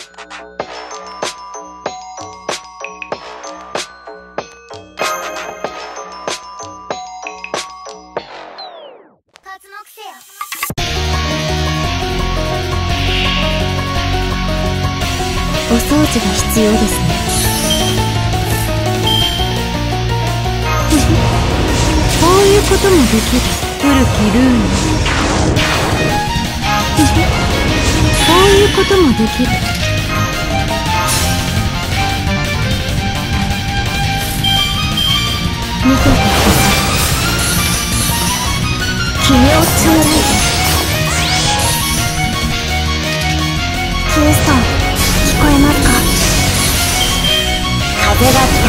お掃除が必要ですね。こういうこともできる古きルール。こういうこともできる。見ててください。奇妙チューライト。キューストン、聞こえますか？風が来た。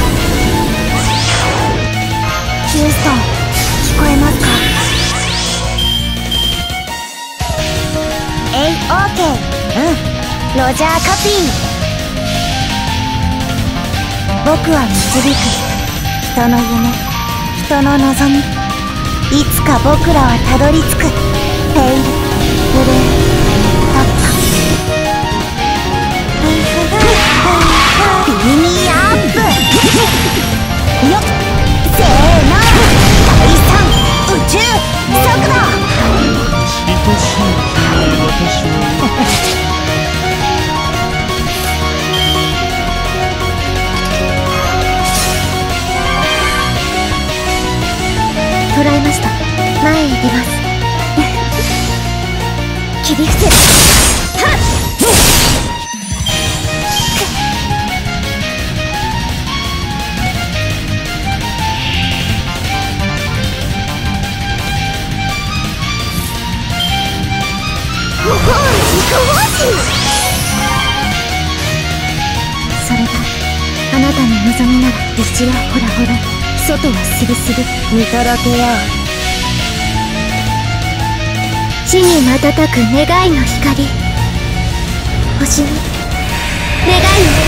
キューストン、聞こえますか？オーケー。ロジャーカピー。僕は導く人の夢、人の望み。いつか僕らはたどり着く。ペイル、ブルー、タッパ。ビーミーアップよっ、せーの、第3宇宙速度。愛しい私は捉えました。前へ出ます。切り伏せる。はっ、それがあなたの望みなら、内はホラホラ、外はスルスル。見届けよう。地に瞬く願いの光。星に願いを。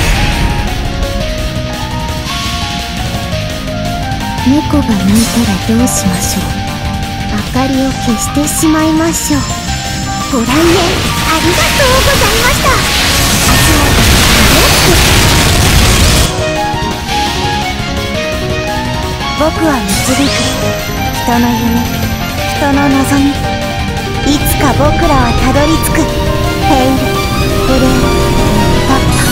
猫が鳴いたらどうしましょう。明かりを消してしまいましょう。ご来園ありがとうございました。僕は導く人の夢、人の望み。いつか僕らはたどり着く。ペイル、ブルー、パッパ。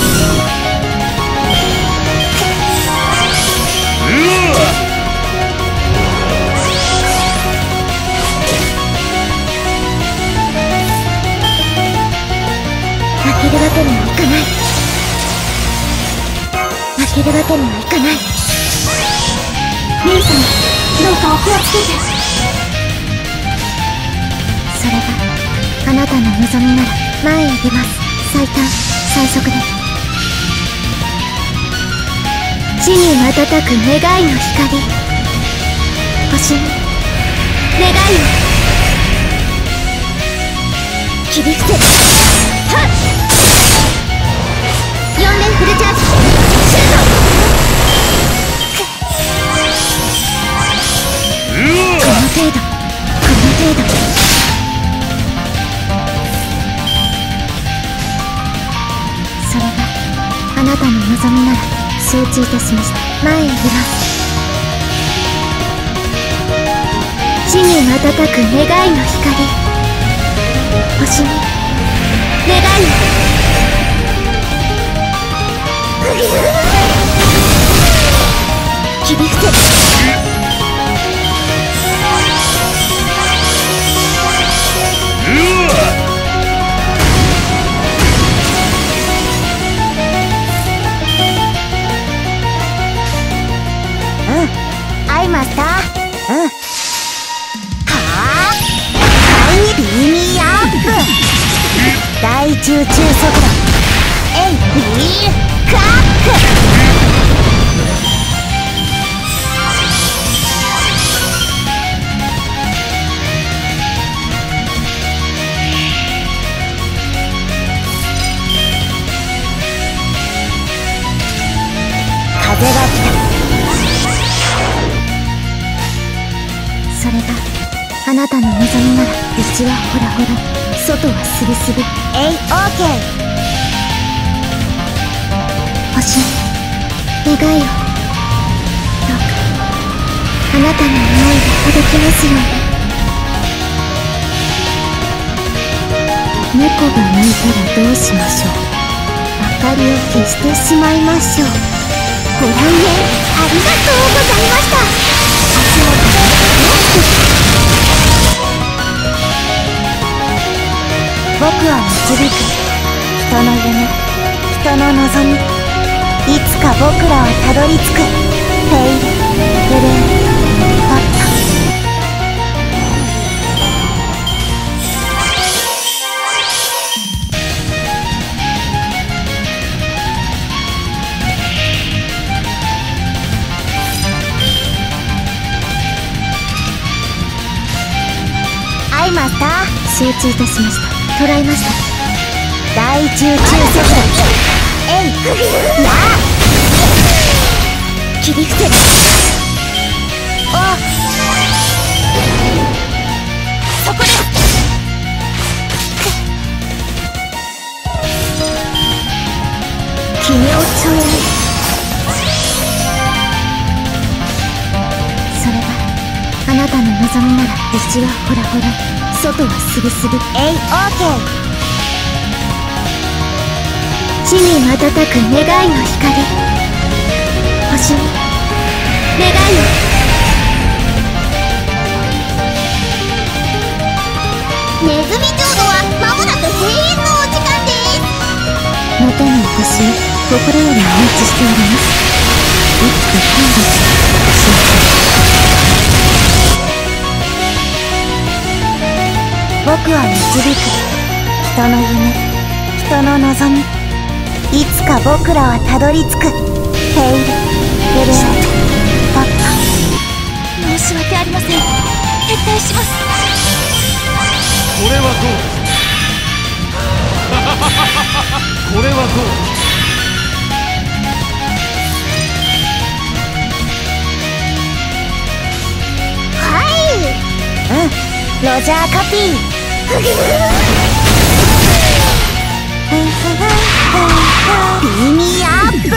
負けるわけにはいかない。負けるわけにはいかない。ミルさん、どうかお気をつけて。それがあなたの望みなら、前へ出ます。最短最速で。地に瞬く願いの光。星に願いを。切り伏せる。はっ、4連フルチャージ。シュート。この程度、この程度。それがあなたの望みなら、承知いたしました。前へ出ます。地に瞬く願いの光。星に願いを。切り伏せる。アイマスター。はあ、ビーミーアップ。大中中速度。ビールカック。風が来た。それがあなたの望みなら、内はホラホラ、外はスルスル。オーケー。 ますように。猫が鳴いたらどうしましょう。明かりを消してしまいましょう。ご来園ありがとうございました。足元僕は導く人の夢、人の望み。いつか僕らはたどり着く。フェイル、ブルー、パッパ。アイマスター、承知いたしました。捉えました。大中中速度、えい、やあ切り伏せる。あ、そこです。奇妙超え。それがあなたの望みなら、内はほらほら、外はすぐすぐ。えい、オーケー。地に瞬く願いの光、星に願いを。ネズミ浄土は間もなく閉園のお時間です。またのお越しを心よりお待ちしております。いつか帰る僕は導く人の夢、人の望み。いつか僕らはたどり着く。フェイル、ブルー、パッパ。申し訳ありません。撤退します。 これはどうですこれはどうはい、ロジャーカピー。ビーミーアップ。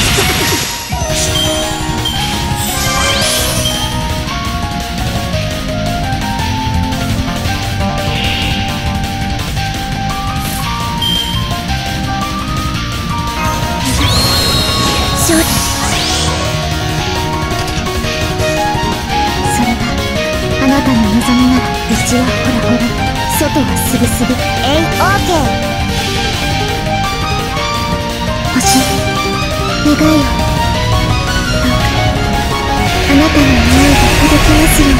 それがあなたの望みなら、内はほらほら、外はすぐすぐ。えい、オーケー。星、願いを。どうかあなたの思いが届きますよう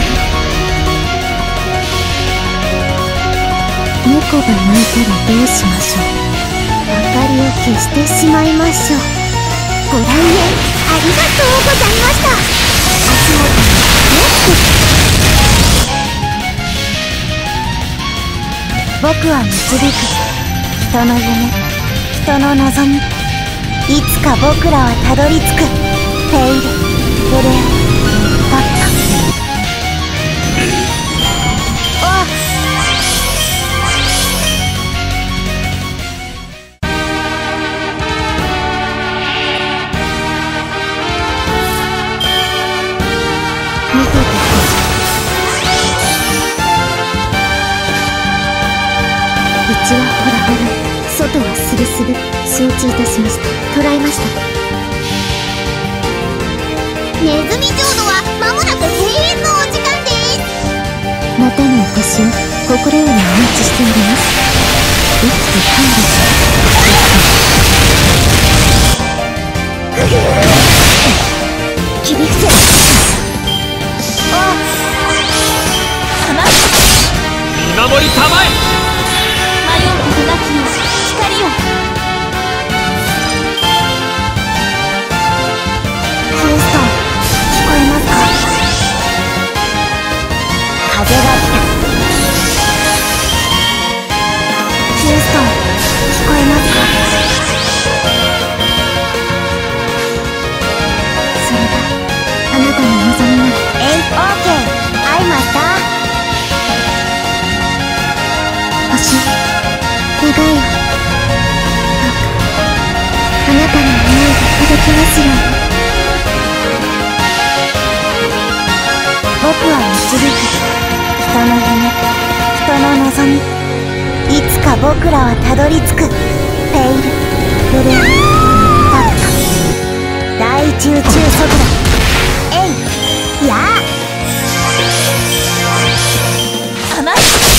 に。猫が鳴いたらどうしましょう。明かりを消してしまいましょう。ご来園ありがとうございました。足元に僕は導く人の夢、人の望み。いつか僕らはたどり着く。フェイル、ブルー、パッパ。あ、見てて。内はほらほら、外はすぐすぐ。承知いたしました。捉えました。ネズミ浄土は間もなく閉園のお時間です。またのお越しを心よりお待ちしております。いつか帰る切り伏せ。あ、 見守りたまえ。 迷うことなきよ光を。ヒューストン、聞こえますか。風が来た。ヒューストン、聞こえますか。それがあなたの望みなら。えい、オーケー。アイマスター。星、願いを。どうかあなたの思いが届きますように。僕は導くの夢、人の望み、いつか僕らはたどり着く。ペイル、ブルー、タクト、大宇宙速度、エイ、ヤー。甘い。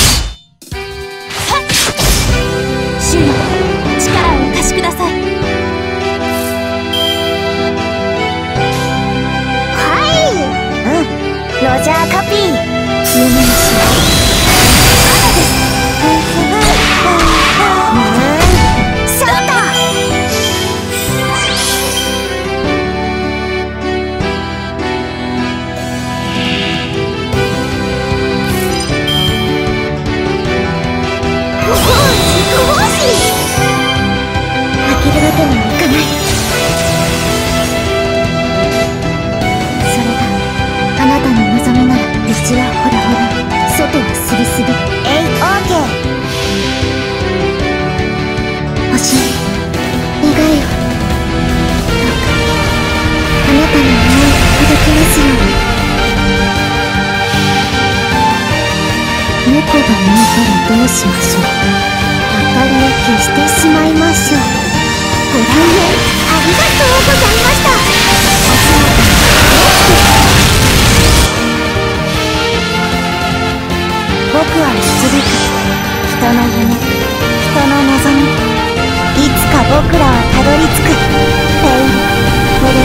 主よ、力をお貸しください。ロジャーカピー、夢の島、シャッター。おお、すごい。開けるわけにはいかない。あなたの望みなら、内はほらほら、外はすりすり。オーケー。星、願いを。どうか、あなたの想いが届きますように。猫が鳴いたらどうしましょう。明かりを消してしまいましょう。ご来園ありがとうございました。僕は導く。人の夢、人の望み、いつか僕らはたどり着く。ペイル、ブルー、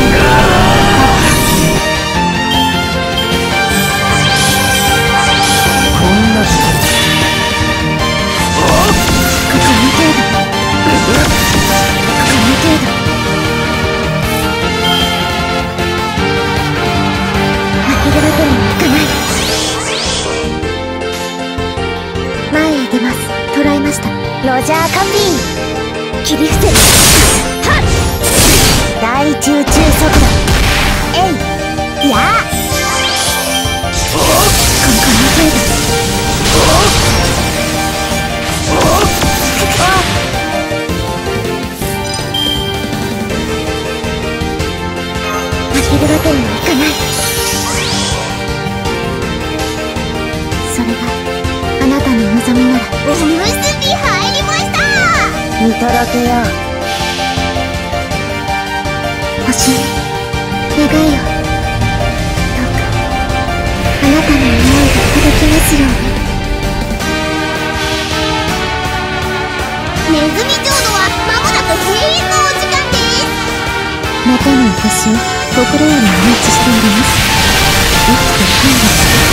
こんな時間。 ここの程度。負けるわけにはいかない。前へ出ます。捕らえました。ロジャーカピー、切り伏せる。はっ、大宇宙速度、エイ、ヤー。この程度。負けるわけにはいかない。それがあなたの望みなら。おむすび入りました。見届けよう。星、願いを。どうかあなたの想いが届きますように。ネズミ浄土は間もなく閉園のお時間です。またの私を心よりお待ちしております。生きて帰る。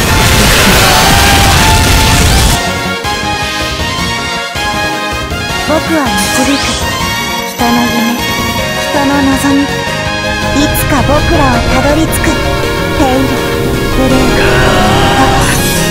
僕は導く。人の夢、人の望み、いつか僕らはたどり着く。ペイル、ブルー、タッ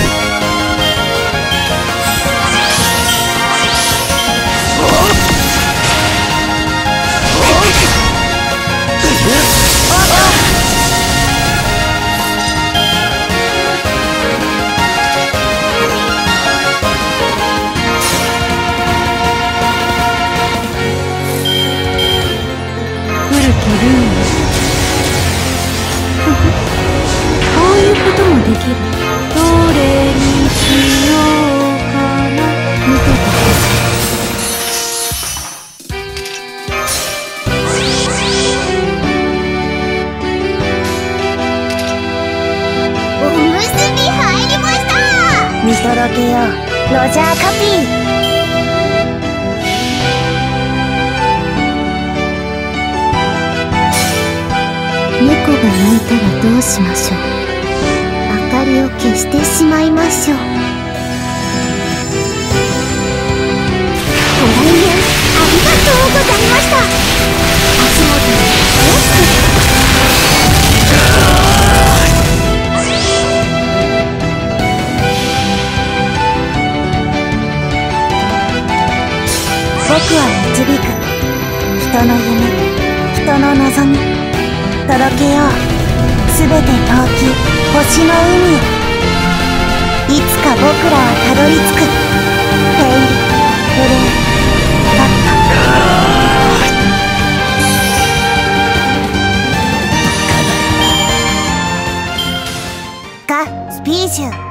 こういうこともできる。どれにしようかな。見ててください。おむすび入りました。見届けよう。ロジャーカピー。猫が鳴いたらどうしましょう。明かりを消してしまいましょう。ご来園ありがとうございました。足元に気をつけて。僕は導く。人の夢、人の望み、届けよう。すべて遠き星の海へ。いつか僕らはたどり着く。ペイル、ブルー、タッタ。ガ・スピージュ。